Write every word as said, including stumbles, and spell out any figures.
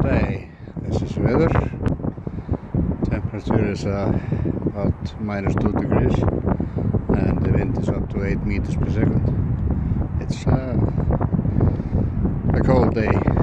Day. This is weather. Temperature is uh, about minus two degrees and the wind is up to eight meters per second. It's uh, a cold day.